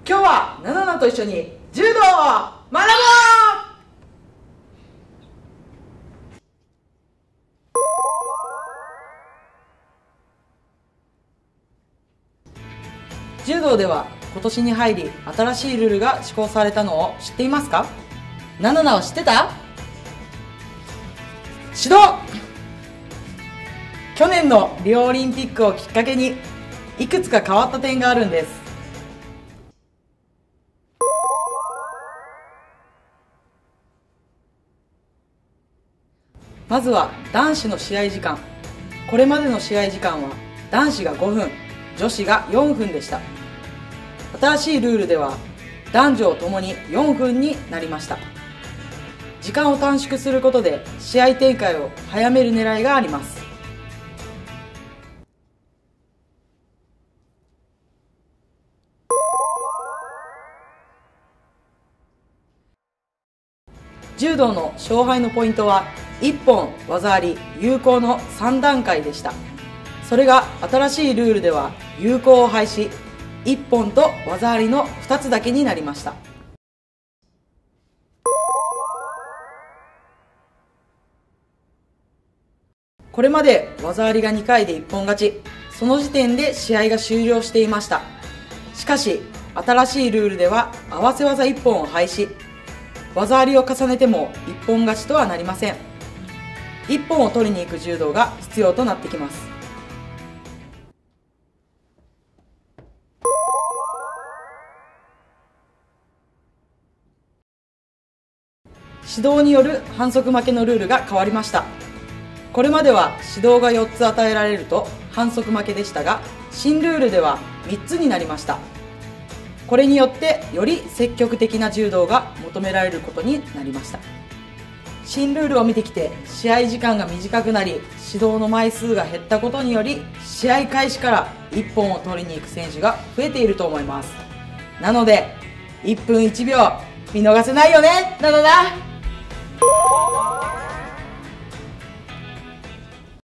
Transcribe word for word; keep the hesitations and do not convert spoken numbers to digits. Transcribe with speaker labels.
Speaker 1: 今日はナナナと一緒に柔道を学ぼう。柔道では今年に入り新しいルールが施行されたのを知っていますか？ナナナは知ってた？指導。去年のリオオリンピックをきっかけにいくつか変わった点があるんです。まずは男子の試合時間。これまでの試合時間は男子がごふん、女子がよんふんでした。新しいルールでは男女ともによんふんになりました。時間を短縮することで試合展開を早める狙いがあります。柔道の勝敗のポイントはいっぽん、技あり、有効のさんだんかいでした。それが新しいルールでは有効を廃止、いっぽんと技ありのふたつだけになりました。これまで技ありがにかいでいっぽん勝ち、その時点で試合が終了していました。しかし新しいルールでは合わせ技いっぽんを廃止、技ありを重ねてもいっぽん勝ちとはなりません。いっぽんを取りに行く柔道が必要となってきます。指導による反則負けのルールが変わりました。これまでは指導がよっつ与えられると反則負けでしたが、新ルールではみっつになりました。これによってより積極的な柔道が求められることになりました。新ルールを見てきて試合時間が短くなり、指導の枚数が減ったことにより試合開始からいっぽんを取りに行く選手が増えていると思います。なのでいっぷんいちびょう見逃せないよね。なのだ。